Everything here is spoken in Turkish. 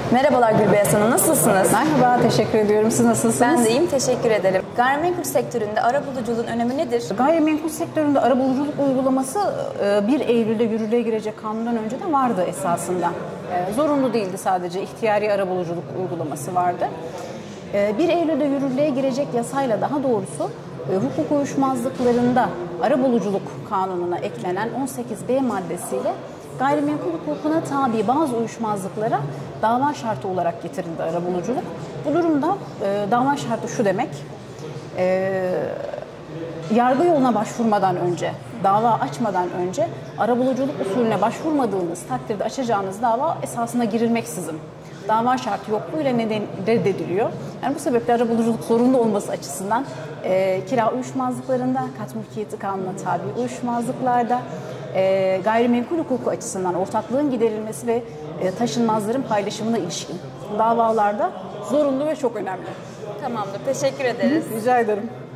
Merhabalar Gülbeyaz Hanım, nasılsınız? Merhaba, teşekkür ediyorum. Siz nasılsınız? Ben de iyiyim, teşekkür ederim. Gayrimenkul sektöründe arabuluculuğun önemi nedir? Gayrimenkul sektöründe arabuluculuk uygulaması 1 Eylül'de yürürlüğe girecek kanundan önce de vardı esasında. Zorunlu değildi, sadece ihtiyari arabuluculuk uygulaması vardı. 1 Eylül'de yürürlüğe girecek yasayla, daha doğrusu hukuk uyuşmazlıklarında arabuluculuk kanununa eklenen 18B maddesiyle gayrimenkul hukukuna tabi bazı uyuşmazlıklara dava şartı olarak getirildi arabuluculuk. Bu durumda dava şartı şu demek: yargı yoluna başvurmadan önce, dava açmadan önce arabuluculuk usulüne başvurmadığınız takdirde açacağınız dava esasına girilmeksizin dava şartı yokluğuyla reddediliyor. Yani bu sebeple arabuluculuk zorunlu olması açısından kira uyuşmazlıklarında, kat mülkiyeti kanununa tabi uyuşmazlıklarda, gayrimenkul hukuku açısından ortaklığın giderilmesi ve taşınmazların paylaşımına ilişkin davalarda zorunlu ve çok önemli. Tamamdır, teşekkür ederiz. Rica ederim.